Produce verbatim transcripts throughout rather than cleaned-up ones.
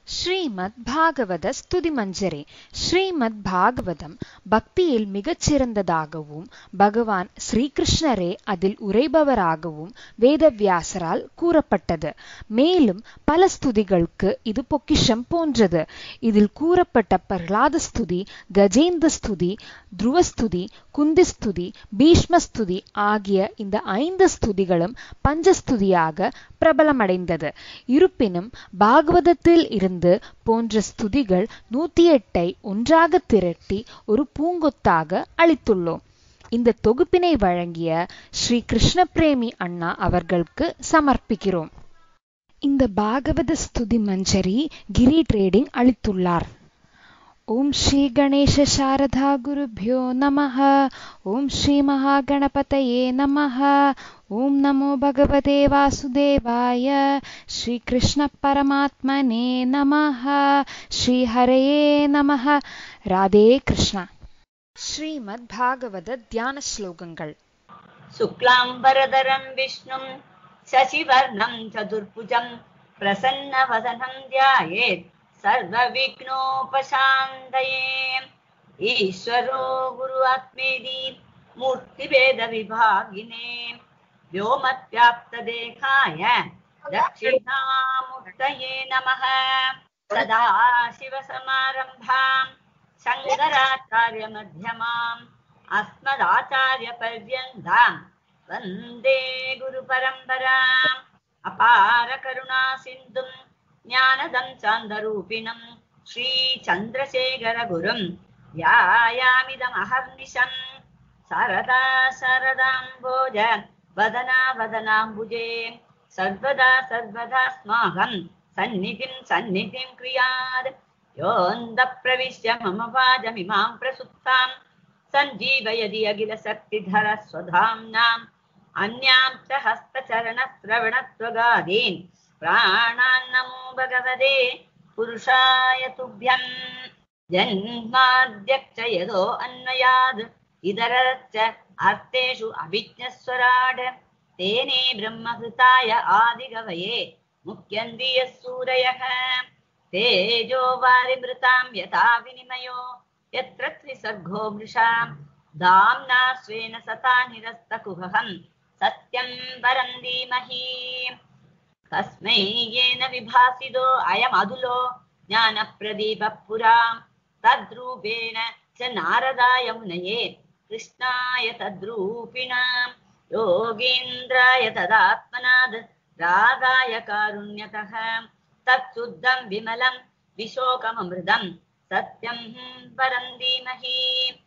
ஸ்ரீமத் பாகவத ஸ்துதி மஞ்சரி. ஸ்ரீமத் பாகவதம் பக்தியில் மிகச்சிறந்ததாகவும் பகவான் ஸ்ரீகிருஷ்ணரே அதில் உரைபவராகவும் வேதவியாசரால் கூறப்பட்டது. மேலும் பல ஸ்துதிகளுக்கு இது பொக்கிஷம் போன்றது. இதில் கூறப்பட்ட பிரகலாத ஸ்துதி, கஜேந்திர ஸ்துதி, துருவஸ்துதி, குந்திஸ்துதி, பீஷ்மஸ்துதி ஆகிய இந்த ஐந்து ஸ்துதிகளும் பஞ்சஸ்துதியாக பிரபலமடைந்தது. இருப்பினும் பாகவதத்தில் இருந்து போன்ற ஸ்துதிகள் நூத்தி எட்டை ஒன்றாக திரட்டி ஒரு பூங்கொத்தாக அளித்துள்ளோம். இந்த தொகுப்பினை வழங்கிய ஸ்ரீ கிருஷ்ண பிரேமி அண்ணா அவர்களுக்கு சமர்ப்பிக்கிறோம். இந்த பாகவத ஸ்துதி மஞ்சரி கிரி ட்ரேடிங் அளித்துள்ளார். ஓம் ஸ்ரீ கணேச சாரதா குருப்யோ நமஹ. ஓம் ஸ்ரீ மகாகணபதயே நமஹ. ஓம் நமோ பகவதே வாசுதேவாய. ஸ்ரீ கிருஷ்ண பரமாத்மனே நமஹ. ஸ்ரீ ஹரயே நமஹ. ராதே கிருஷ்ணா. ஸ்ரீமத் பாகவத தியான ஸ்லோகங்கள். சுக்லாம்பரதரம் விஷ்ணும் சசிவர்ணம் சதுர்புஜம் பிரசன்னவதனம் த்யாயேத் சர்வ விக்னோபசாந்தயே. ஈஸ்வரோ குரு ஆத்மேதி மூர்த்திபேத விபாகினே व्योमव्याप्त देखाय दक्षिणामूर्तये नमः. सदा शिवसमारम्भाम् शङ्कराचार्य मध्यमाम् अस्मदाचार्य पर्यन्ताम् वन्दे गुरुपरम्पराम्. अपार करुणा सिन्धुम् ज्ञानदं चान्दरूपिणम् श्रीचन्द्रशेखर गुरुम् ध्यायामिदमहर्निशम्. सरदा शरदाम्बोज वदना वदनाम्बुजे सर्वदा सर्वदास्माकं सन्निधिं सन्निधिं क्रियात्. योऽन्तः प्रविश्य मम वाचमिमां प्रसुप्तां सञ्जीवयति अखिलशक्तिधर स्वधाम्नाम्. अन्यां च हस्तचरणश्रवणत्वगादीन् प्राणान् नमो भगवते पुरुषाय तुभ्यं. जन्माद्यश्च यतो अन्वयाद् इतरश्च अर्थेषु अभिज्ञस्वराट्. तेने ब्रह्मकृताय आदिकवये मुह्यन्ति यः सूरयः. तेजो वारिमृतां यथा विनिमयो यत्र त्रिसर्गो मृषा. धाम्ना स्वेन सता निरस्तकुहकं सत्यं परं धीमहि. तस्मै येन विभासितो अयमधुलो ज्ञानप्रदीपः पुरा. तद्रूपेण च नारदाय मुनये कृष्णाय तद्रूपिणां. योगीन्द्राय तदात्मनाद् रागाय कारुण्यतः. तत्शुद्धं विमलं विशोकममृतं सत्यं परं धीमहि.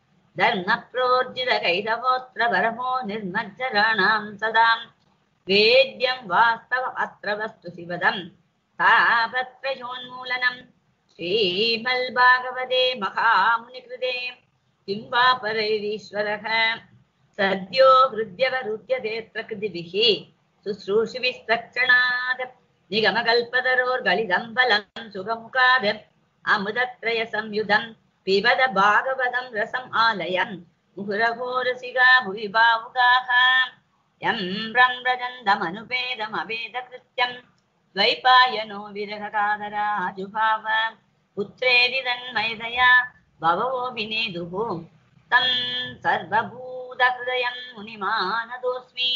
धर्मप्रोर्जितकैतवोऽत्र परमो निर्मज्जराणां सदा. वेद्यं वास्तवमत्र वस्तु शिवदं तापत्रयोन्मूलनं. श्रीमद्भागवते महामुनिकृते किं वा परैरीश्वरः. सद्यो हृद्यवरुध्यते कृतिभिः शुश्रूषिभिस्तक्षणात्. निगमकल्पतरोर्गलितं फलं सुखमुखात् अमृतत्रय संयुधं पिबद भागवतं रसम् आलयम्. मुहुरहो रसिका भुवि भावुकाः यं ब्रह्मजन्दमनुपेदमवेदकृत्यं. द्वैपायनो विरहकादराजुभाव पुत्रेदि तन्मयतया भवो विनेदुः. तं सर्वभूतहृदयं मुनिमानतोऽस्मि.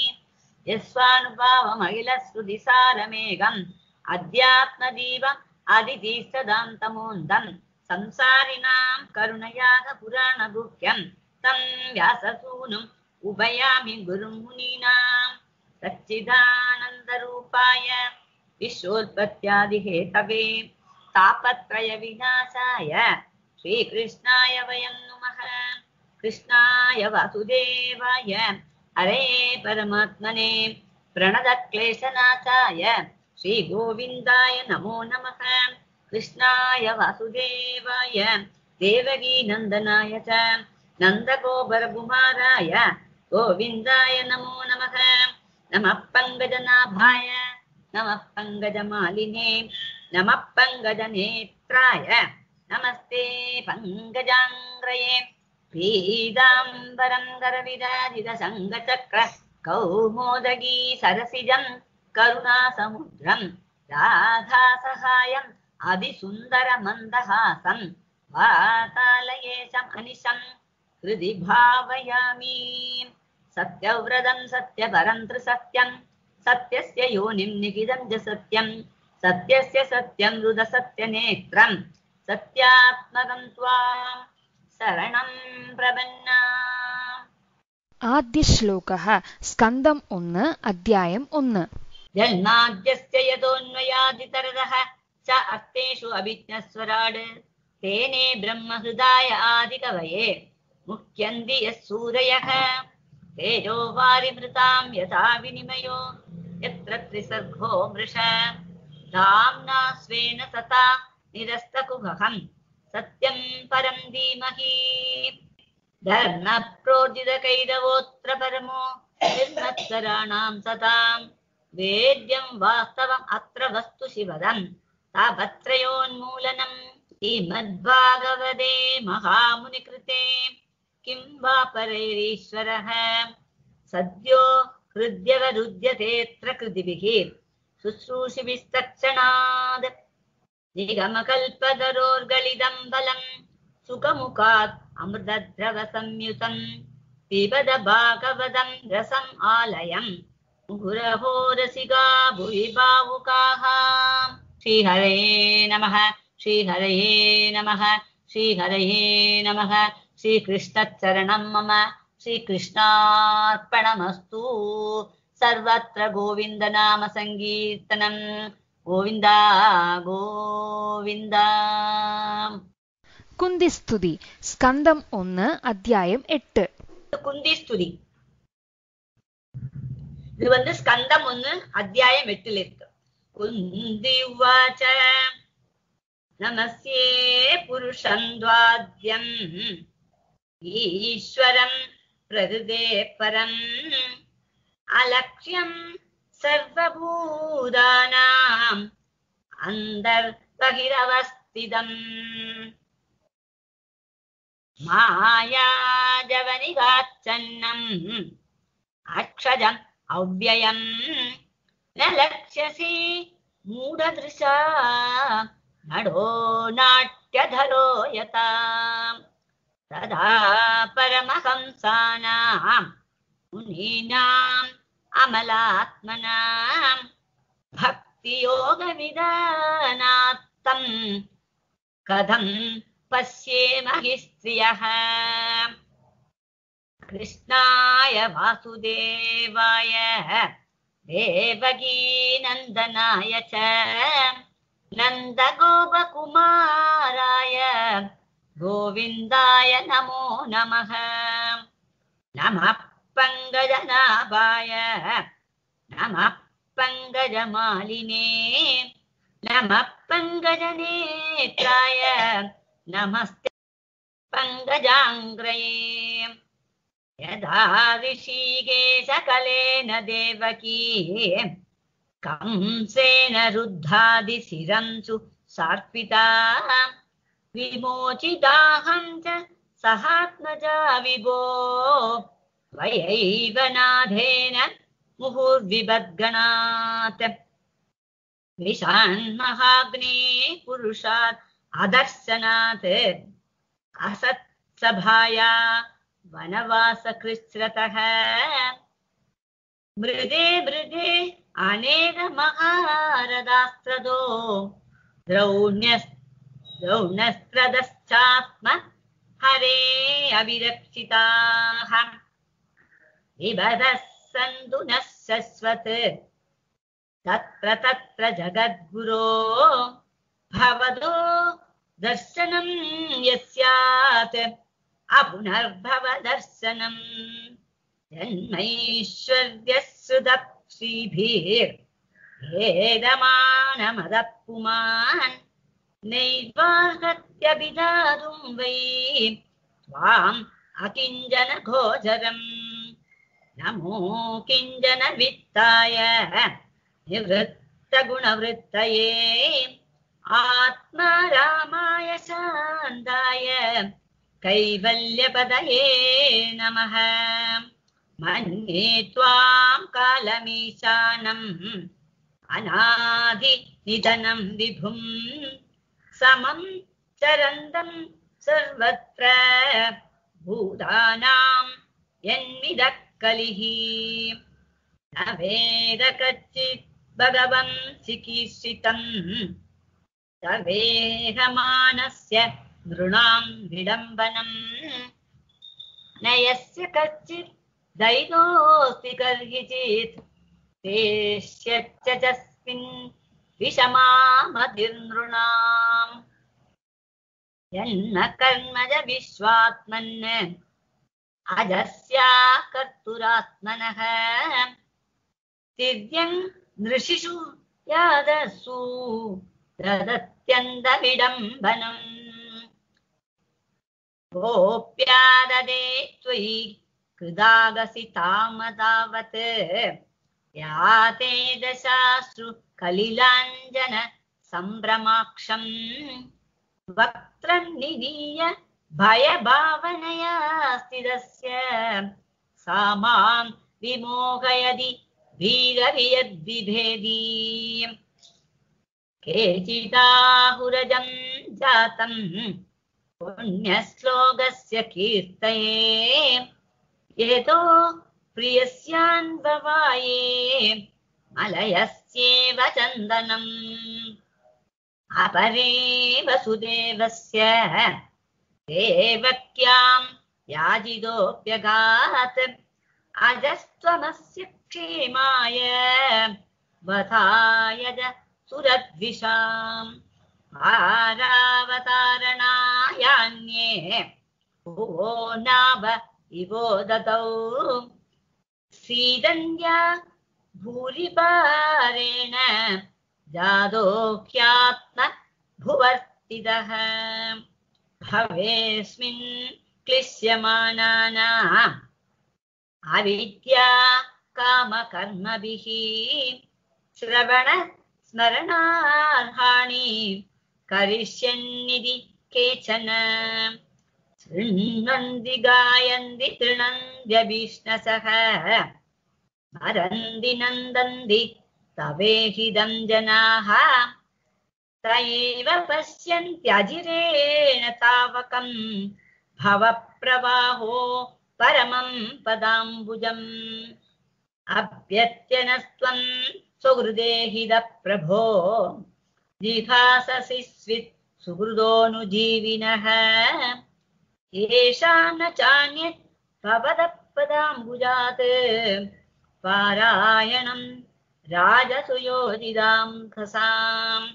यस्वानुभावमखिलश्रुतिसारमेघम् अध्यात्मदीपम् अदितीष्टदां तमोन्दं. संसारिणां करुणयाः पुराणगुह्यं तं व्याससूनुम् उभयामि गुरुं मुनीनां. सच्चिदानन्दरूपाय विश्वोत्पत्त्यादिहेतवे तापत्रय विनाशाय श्रीकृष्णाय वयं नुमः. कृष्णाय वासुदेवाय हरे परमात्मने प्रणतक्लेशनाशाय श्रीगोविन्दाय नमो नमः. कृष्णाय वासुदेवाय देवकी नन्दनाय च नन्दगोपकुमाराय गोविन्दाय नमो नमः. नमः पङ्कजनाभाय नमः पङ्कजमालिने नमः पङ्कजनेत्राय नमस्ते पङ्कजाङ्ग्रये. पीताम्बरं करविराजितशङ्खचक्र कौमोदगी सरसिजं करुणासमुद्रं राधासहायं अतिसुन्दरमन्दहासं वातालयेशम् अनिशं हृदि भावयामि। सत्यव्रतं सत्यपरं त्रिसत्यं सत्यस्य योनिं निगिदं च सत्यं सत्यस्य सत्यं रुद सत्यनेत्रं सत्यात्मकं त्वां शरणं प्रपन्ना। आद्य श्लोकः स्कन्दम् ഒന്ന് अध्यायम् ഒന്ന്। जन्माद्यस्य यतोऽन्वयादितरतः च अर्थेषु अभिज्ञस्वराड् तेने ब्रह्महृदाय आदिकवये मुह्यन्ति यः सूरयः तेजो वारिमृतां यथा विनिमयो यत्र त्रिसर्गो मृषा धाम्ना स्वेन सता निरस्तकुहकं सत्यं परं धीमहि। धर्मप्रोदितकैरवोऽत्र परमो निर्मत्सराणां सतां वेद्यं वास्तवम् अत्र वस्तु शिवदं तापत्रयोन्मूलनम्। श्रीमद्भागवते महामुनिकृते किं वा परैरीश्वरः सद्यो हृद्यवरुध्यतेऽत्र कृतिभिः शुश्रूषिभिस्तत्क्षणात् निगमकल्पतरोर्गलितं बलं सुखमुखात् अमृतद्रवसंयुतं पिबद भागवतं रसम् आलयम् मुहुरहो रसिका भुवि भावुकाः। श्रीहरे नमः श्रीहरये नमः श्रीहरये नमः। श्रीकृष्णचरणं मम श्रीकृष्णार्पणमस्तु। सर्वत्र गोविन्दनाम संकीर्तनं गोविन्द गोविन्द। കുന്തിസ്തുതി സ്കന്ധം ഒന്ന് അധ്യായം എട്ട്. குந்தி ஸ்துதி இது வந்து ஸ்கந்தம் ஒன்னு அத்தியாயம் எட்டுல இருக்கு. குந்தி உவாச்ச நமஸ்யே புருஷம் துவாத்யம் ஈஸ்வரம் பிரகிருதே பரம் அலக்ஷ்யம் சர்வபூதானாம் அந்தர் பகிரவஸ்திதம் மாயா ஜவனிகாச்சன்னம் அக்ஷஜம் அவ்யயம் ந லக்ஷ்யசி மூடதிருஷா நடோ நாட்யதரோ யதா ததா பரமஹம்சானாம் முனீனாம் அமலாத்மனாம் பக்தியோகவிதானாத்தம் கதம் பஸ்யேமஹி ஸ்த்ரியः. கிருஷ்ணாய வாசுதேவாய தேவகீ நந்தனாய ச நந்தகோபகுமாராய கோவிந்தாய நமோ நமः. நமः பங்கஜநாபாய நமः பங்கஜமாலினே நமः பங்கஜநேத்ராய நமஸ்தே பங்கஜாங்கிரயே. யதா ரிஷிகேசகலேன தேவகீ கம்சேன ருத்தாதிசிரம்சு சார்பிதா விமோசிதாஹம் ச சஹாத்மஜா விபோ வயைவ நாதேன முஹுர்விபத்கணாத் விஷான்மஹாக்னே புருஷாத் அதர்சனாத் அசத் சபாயா வனவாசகிருச்ரதः மிருதே மிருதே அநேக மகாரதாஸ்த்ரதோ திரௌண்யஸ் திரௌணஸ்த்ரதச்சாஸ்ம ஹரே அபிரக்ஷிதாஹ விபதஸ் சந்து ந சஸ்வத் தத்ர தத்ர ஜகத்குரோ பவதோ தர்சனம் யஸ்யாத் அபுனர்பவ தர்சனம் ஜன்மைஸ்வர்யஸ்ருதப்ஸ்ரீபிர் ஏதமானமதப்புமான் நைவார்ஹத்யபிதாதும் வை த்வாம் அகிஞ்சன கோஜரம் நமோ கிஞ்சன வித்தாய நிவృత్త குணவృత్తயே ஆத்மா ராமாய சாந்தாய கைவல்யபதயே நமः. மன்யே த்வாம் காலமீசானம் அநாதி நிதனம் விபும் समं चरन्तं सर्वत्र भूतानां यन्मिदः कलिः न वेद कच्चित् भगवन् चिकीर्षितम् तवेहमानस्य नृणां विडम्बनम् न यस्य कच्चित् दैवोऽस्ति कर्हिचित् तेष्यच्चस्मिन् विषमामतिर्नृणाम् यन्न कर्मज विश्वात्मन् अजस्या कर्तुरात्मनः तिर्यं नृषिषु यादसु ददत्यन्तविडम्बनम् गोप्याददे त्वयि कृदागसि तामतावत् याते दशाश्रु कलिलाञ्जन सम्भ्रमाक्षम् वक्त्रं निधीय भयभावनया स्थितस्य सा मां विमोहयति वीरवियद्विभेदी केचिदाहुरजं जातं पुण्यश्लोकस्य कीर्तये यतो प्रियस्यान्ववाये मलयस्येव चन्दनम् अपरे वसुदेवस्य देवक्यां याजितोऽप्यगात् अजस्त्वमस्य क्षेमाय वधाय च सुरद्विषाम् आरावतारणायान्ये भुवो नाव इवो दतौ सीदन्या भूरिपारेण जादोह्यात्म भुवर्तितः भवेस्मिन् क्लिश्यमानानाम् अविद्या कामकर्मभिः श्रवण स्मरणार्हाणि करिष्यन्निति केचन शृण्वन्ति गायन्ति तृणन्त्यभीष्णसः स्मरन्ति नन्दन्ति तवेहिदं जनाः स एव पश्यन्त्यजिरेण तावकं भवप्रवाहो परमं पदाम्बुजम् अभ्यत्यनस्त्वं सुहृदेहिद प्रभो जिघाससि स्वित् सुहृदोऽनुजीविनः येषां न चान्यत् भवतः पदाम्बुजात् पारायणं राजसुयोजितां खसाम्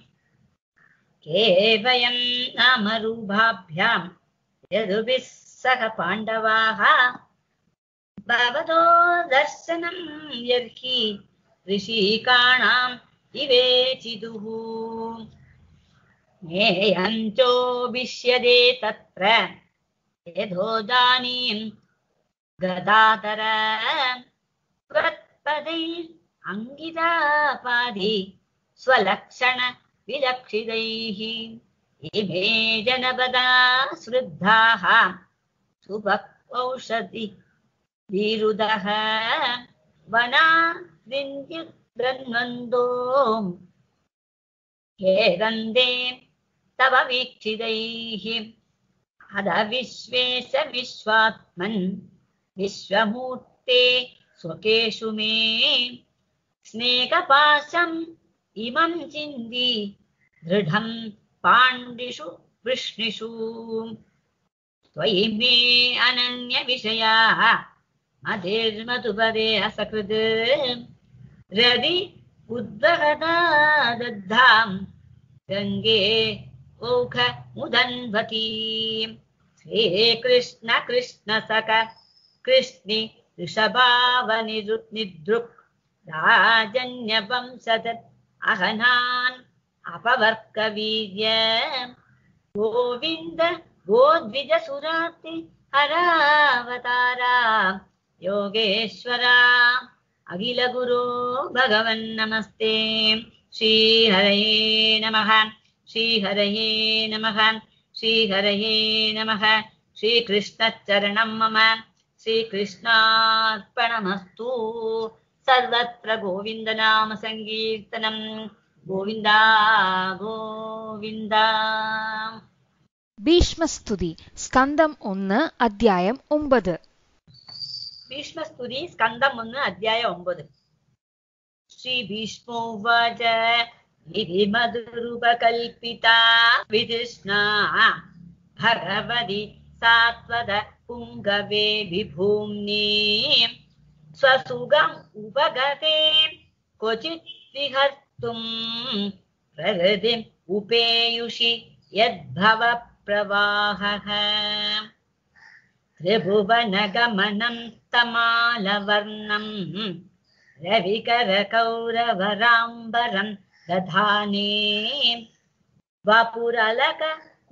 केवयं नामरूपाभ्यां यदुभिः सह पाण्डवाः भवतो दर्शनं यर्हि ऋषिकाणाम् इवेचितुः ज्ञेयं चोभिष्यते तत्र यथोदानीं गदाधर त्वत्पदैः अङ्गितापादि स्वलक्षण विलक्षितैः इमे जनपदा श्रद्धाः सुभक्औषधि विरुदः वना विन्द्युद्रन्वन्दो खेदन्ते तव वीक्षितैः अध विश्वेश विश्वात्मन् विश्वमूर्ते स्वकेषु मे स्नेहपाशम् इमं चिन्ति दृढं पाण्डिषु वृष्णिषु त्वयि मे अनन्य विषयाः मतिर्मधुपदे असकृत् रदि उद्वहदा दद्धां गङ्गे ओख मुदन्वती श्रीकृष्ण कृष्ण सख कृष्णि ऋषभावनिदृक् राजन्यवंशदत् अहनान् अपवर्कवीर्य गोविन्द गोद्विजसुराति हरावतारा योगेश्वरा अखिल गुरो भगवन् नमस्ते श्रीहरये नमः श्रीहरये नमः श्रीहरये नमः श्रीकृष्णचरणं मम श्रीकृष्णार्पणमस्तु सर्वत्र गोविन्द नाम संकीर्तनं गोविन्दा गोविन्द। ഗോവിന്ദ. ഭീഷ്മസ്തുതി സ്കന്ധം ഒന്ന് അധ്യായം ഒമ്പത്. ഭീഷ്മസ്തുതി സ്കന്ധം ഒന്ന് അധ്യായം ഒമ്പത്. ശ്രീ ഭീഷ്മോവാച ഇതി മധുരുപകൽപിതാ വിതൃഷ്ണാ ഭഗവതി സാത്വത പുംഗവേ വിഭൂമ്നി സ്വസുഖം ഉപഗതേ ക്വചിത് വിഹർത്തും പ്രകൃതിം ഉപേയുഷി യദ്ഭവ പ്രവാഹഃ. ത്രിഭുവനഗമനം തമാലവർണം രവികരകൗരവരാംബരം ദധാനേ വപുരലക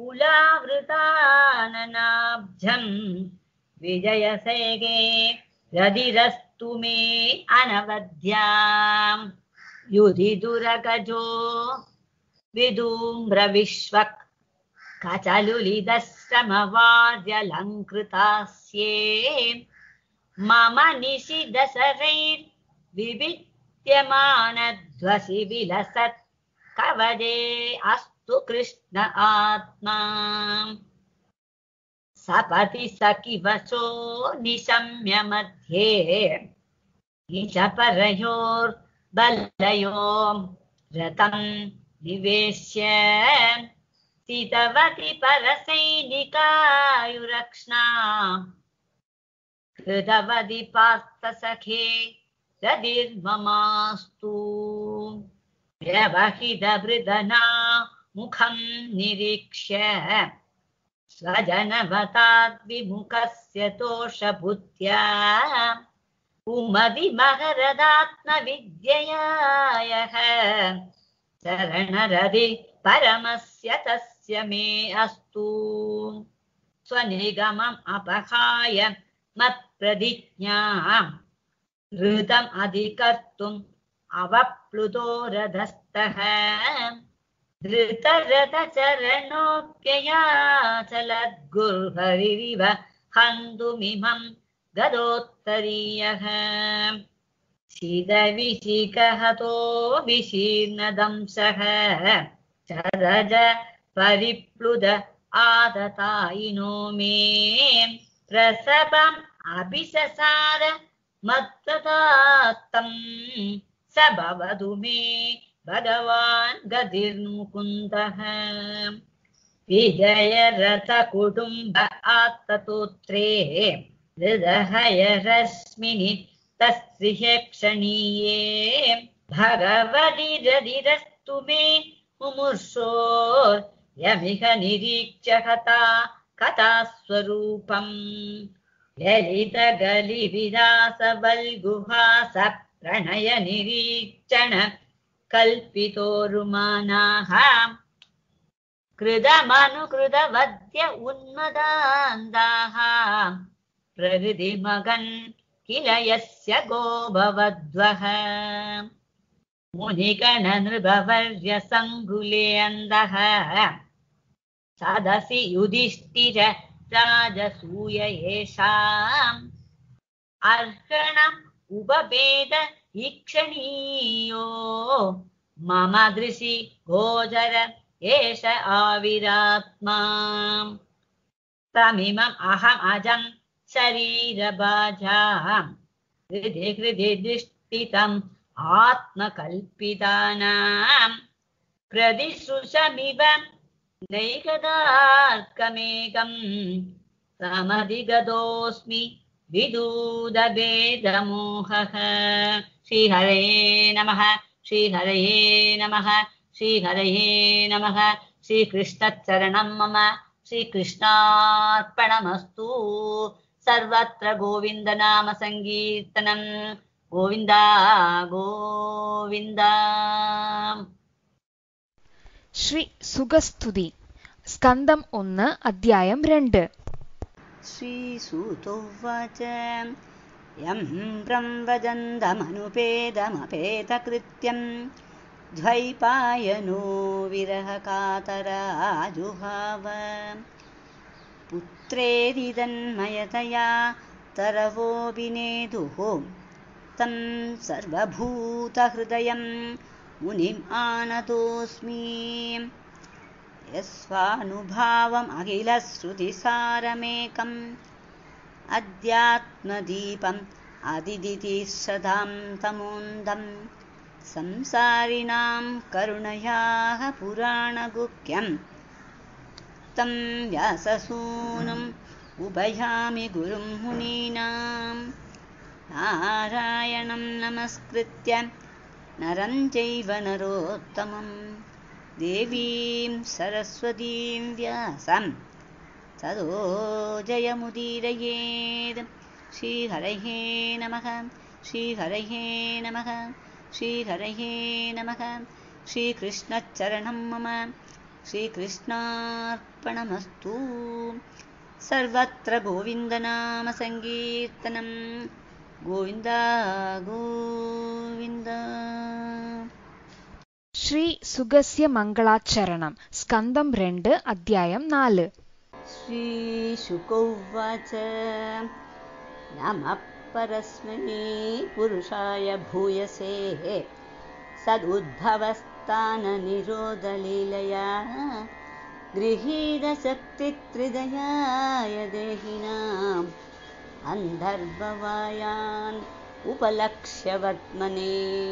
കുലാവൃതാനനാബ്ജം വിജയസേകേ രതിരസ്തു മേ അനവദ്യാം. യുധിദുരഗജോ വിധൂമ്രവിശ്വക് കചലുലിതശ്രമവാര്യലംകൃതാസ്യേ മമ നിശിദശരൈർ വിവിദ്യമാനധ്വസി വിലസത് കവചേ അസ്തു കൃഷ്ണ ആത്മാ. സപതി സഖിവശോ നിശമ്യ മധ്യേ നിശപരയോർ ബലയോ രതം നിവേശ്യ സ്ഥിതവതി പരസൈനികായുരക്ഷ്ണാ കൃതവതി പാർത്ഥസഖേ രതിർമമാസ്തു. വ്യവഹിതവൃദനാ മുഖം നിരീക്ഷ്യ സ്വജനവതാദ്വിമുഖസ്യ തോഷബുദ്ധ്യാ കുമതിമഹരദാത്മവിദ്യയായഃ ശരണരതി പരമസ്യ തസ്യ മേ അസ്തു. സ്വനിഗമം അപഹായ മത്പ്രതിജ്ഞാം ഋതം അധികർത്തും അവപ്ലുതോ രഥസ്ഥഃ. ധൃതരഥചരണോപ്യയാചലദ്ഗുർഹരിരിവ ഹന്തുമിമം ഗദോത്തരീയഃ. ശിതവിശിഖഹതോ വിശീർണദംശഃ ചരജ പരിപ്ലുത ആതതായിനോ മേ പ്രസവം അഭിസസാര മത്തതാസ്തം സ ഭവതു മേ ഭഗവാൻ ഗതിർമുകുന്ദഃ. വിജയരഥ കുടുംബ ആത്തതോത്രേ ഹൃദഹയരശ്മിനി തസ്യ ക്ഷണീയേ ഭഗവതി രതിരസ്തു മേ മുമുർഷോർ യമിഹ നിരീക്ഷ്യ കഥാ കഥാസ്വരൂപം. ലളിത ഗലി വിലാസ വൽഗുഹാസ പ്രണയ നിരീക്ഷണ കൽപ്പിതോരുമാനാഃ കൃതമനുകൃതവദ്യ ഉന്മദാന്താഃ പ്രകൃതിമഗൻ കില യസ്യ ഗോഭവദ്വഃ. മുനിഗണനൃപവർയ സംകുലേ അന്തഃ സദസി യുധിഷ്ഠിര രാജസൂയ യേഷാം അർഹണം ഉപഭേദ ഈക്ഷണീയോ മമ ദൃശി ഗോചര യേഷ ആവിരാത്മാ. തമിമം അഹം അജം ശരീരഭാജാം ഹൃദി ഹൃദി ദൃഷ്ടിതം ആത്മകൽപിതാനാം പ്രതിശ്രുഷമിവ നൈകദാർക്കമേകം സമധിഗതോസ്മി വിദൂതഭേദമോഹഃ. ശ്രീഹരേ നമഃ. ശ്രീഹരേ നമഃ. ശ്രീഹരേ നമഃ. ശ്രീകൃഷ്ണചരണം മമ. ശ്രീകൃഷ്ണാർപ്പണമസ്തു. സർവത്ര ഗോവിന്ദനാമ സങ്കീർത്തനം. ഗോവിന്ദ ഗോവിന്ദ. ശ്രീ സുഗസ്തുതി സ്കന്ധം ഒന്ന് അധ്യായം രണ്ട്. ശ്രീസൂതോവാച യം ബ്രഹ്മവദന്തമനുപേദമപേതകൃത്യം ദ്വൈപായനോ വിരഹകാതരാജുഹാവ. പുത്രേരിതന്മയതയാ തരവോപിനേതുഃ तं സർവഭൂതഹൃദയം മുനിം ആനതോസ്മി. यस्वानुभावम् अखिलश्रुतिसारमेकम् अध्यात्मदीपम् अदिदितिसदां तमोन्दम् संसारिणां करुणयाः पुराणगुह्यम् तं व्याससूनुम् उभयामि गुरुं मुनीनां नारायणं नमस्कृत्य नरं चैव नरोत्तमं देवीं सरस्वतीं व्यासं ततो जयमुदीरयेत्। श्रीहरये नमः। श्रीहरये नमः। श्रीहरये नमः। श्रीकृष्णचरणं मम। श्रीकृष्णार्पणमस्तु। सर्वत्र गोविन्दनाम संकीर्तनं गोविन्द गोविन्द। श्री सुगस्य मङ्गलाचरणं स्कन्दं रेण्डु अध्यायं नालु। श्रीशुकोवाच नमः परस्मै पुरुषाय भूयसे सदुद्भवस्थाननिरोधलीलया गृहीतशक्तित्रिदयाय देहिनाम् अन्धर्भवायान् उपलक्ष्य वर्त्मने।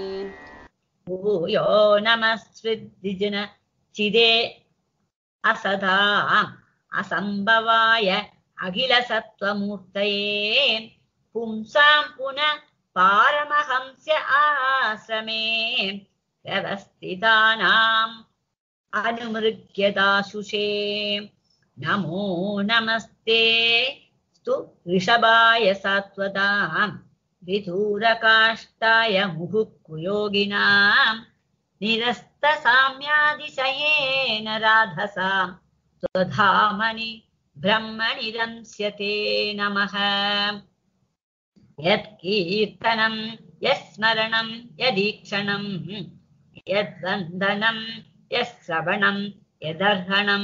भूयो नमस्विद्विजन चिदे असदाम् असम्भवाय अखिलसत्त्वमूर्तये पुंसां पुनः पारमहंस्य आश्रमे व्यवस्थितानाम् अनुमृग्यदाशुषे। नमो नमस्ते स्तु ऋषभाय सात्वताम् विधूरकाष्ठाय मुहुकुयोगिनाम् निरस्तसाम्यादिशयेन राधसाम् स्वधामनि ब्रह्मणि रंस्यते नमः। यत्कीर्तनं यस्मरणं यदीक्षणं यद्वन्दनं यश्रवणं यदर्हणं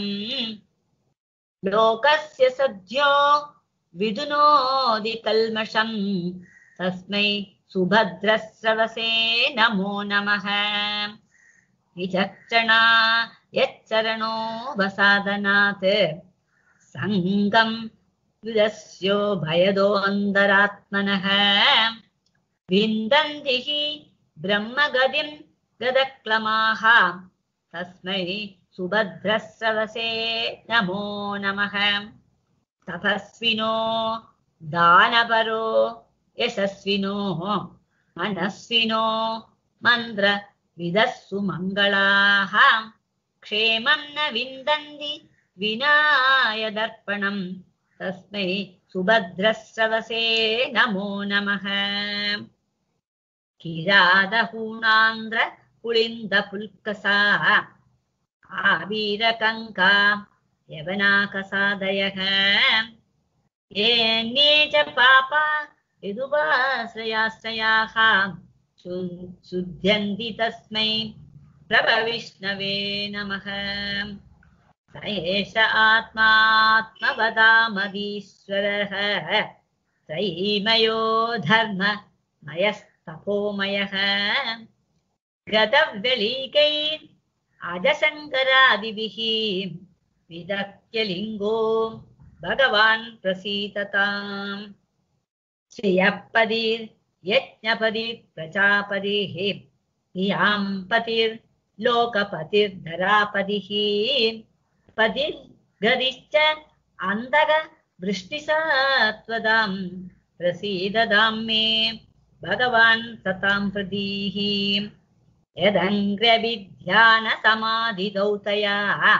लोकस्य सद्यो विदुनोति कल्मषं तस्मै सुभद्रश्रवसे नमो नमः। विचक्षणा यच्चरणो वसादनात् संगं विदस्यो भयदोऽन्तरात्मनः विन्दन्ति हि ब्रह्मगतिं गदक्लमाः तस्मै सुभद्रश्रवसे नमो नमः। तपस्विनो दानपरो यशस्विनो मनस्विनो मन्त्रविदस्सु मङ्गलाः क्षेमं न विन्दन्ति विनायदर्पणं तस्मै सुभद्रश्रवसे नमो नमः। किरातहूणान्द्र पुलिन्दपुल्कसा आवीरकङ्का यवनाकसादयः येऽन्ये च पापा यदुपाश्रयाश्रयाः शुध्यन्ति तस्मै प्रभविष्णवे नमः। स एष आत्मात्मवदामदीश्वरः त्रयीमयो धर्ममयस्तपोमयः गतव्यलीकैः अजशङ्करादिभिः विदक्यलिङ्गो भगवान् प्रसीदताम्। श्रियःपतिर्यज्ञपतिर्प्रजापतिः धियांपतिर्लोकपतिर्धरापतिः पतिर्गतिश्च अन्तः वृष्टिसात्वदां प्रसीदतां मे भगवान् सतां प्रदीः। यदङ्ग्रविध्यानसमाधिदौतया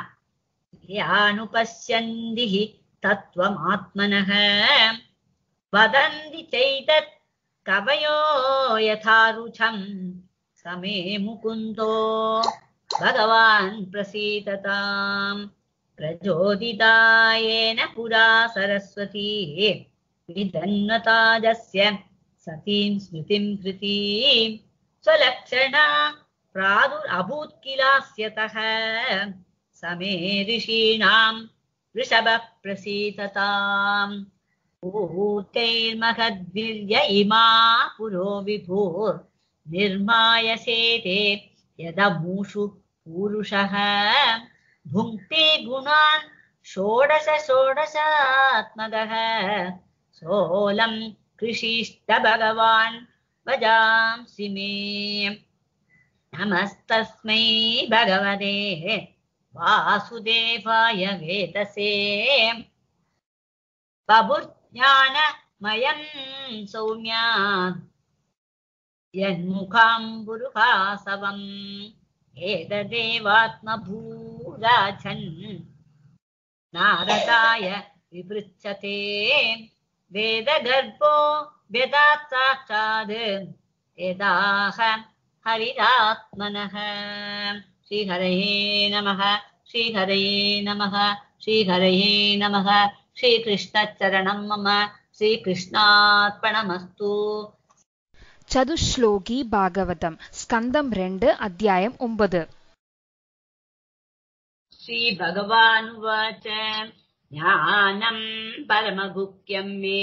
यानुपश्यन्ति तत्त्वमात्मनः वदन्ति चैतत् कवयो यथा रुचं समे मुकुन्दो भगवान् प्रसीदताम्। प्रचोदितायेन पुरा सरस्वती विदन्वताजस्य सतीं स्मृतिं कृतीं स्वलक्षणा प्रादुरभूत् किलास्यतः समे ऋषीणां वृषभः प्रसीदताम्। ऊर्तैर्महद्वीर्य इमा पुरो विभुर् निर्मायसेते यदमूषु पूरुषः भुङ्क्ते गुणान् षोडश षोडशात्मकः सोऽलं कृषिष्ट भगवान् भजांसि मे नमस्तस्मै भगवते वासुदेवाय वेदसे बभुर्ज्ञानमयं सौम्या यन्मुखाम्बुरुहासवम् एतदेवात्मभूराजन् नारदाय विपृच्छते वेदगर्भो वेदात् साक्षात् यदाह हरिरात्मनः श्रीहरये नमः श्रीहरये नमः श्रीहरये नमः श्रीकृष्णचरणं मम श्रीकृष्णार्पणमस्तु சதுஸ்லோகி பாகவதம் ஸ்கந்தம் ரெண்டு அத்தியாயம் ஒன்பது. श्रीभगवानुवाच ज्ञानं परमगुह्यं मे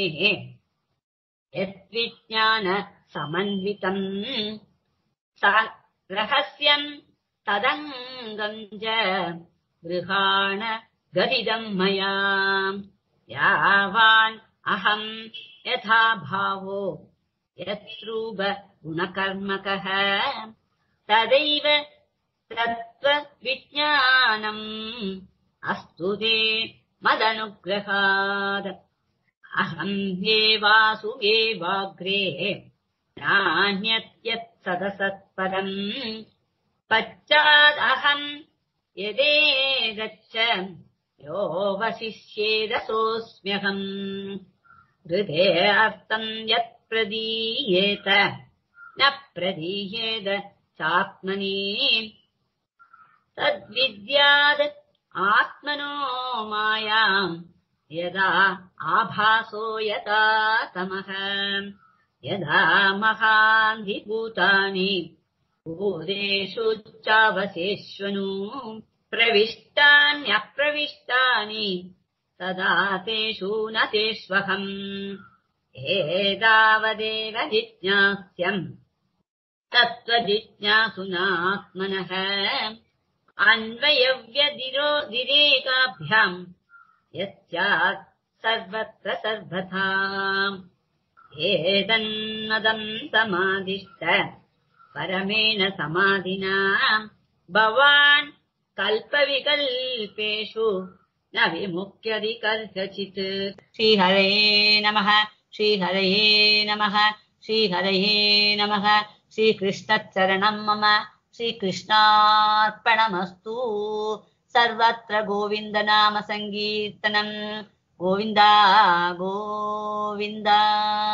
यद्विज्ञानसमन्वितं स रहस्यं तदङ्गं च गृहाण गदिदं मया यावान् अहं यथा भावो यत्रूप गुणकर्मकः तदैव तत्त्वविज्ञानम् अस्तु ते मदनुग्रहात् अहं एवासु एवाग्रे नान्यत् यत् सदसत्परम् पश्चादहं यदेतच्च योऽवशिष्येदसोऽस्म्यहम् हृदे अर्थं यत् प्रदीयेत न प्रदीयेत चात्मनि तद्विद्याद् आत्मनो मायाम् यदा आभासो यथा तमः यदा महान्धिभूतानि भूतेषु चावशेष्वनु प्रविष्टान्यप्रविष्टानि तदा तेषु न तेष्वहम् एतावदेव जिज्ञास्यम् तत्त्वजिज्ञासुनात्मनः अन्वयव्यतिरेकाभ्याम् यस्यात् सर्वत्र सर्वथा एतन्मदम् समादिष्ट परमेण समाधिना भवान् कल्पविकल्पेषु न विमुक्त्यति कस्यचित् श्रीहरये नमः श्रीहरये नमः श्रीहरये नमः श्रीकृष्णचरणं मम श्रीकृष्णार्पणमस्तु सर्वत्र गोविन्दनाम सङ्कीर्तनम् गोविन्द गोविन्द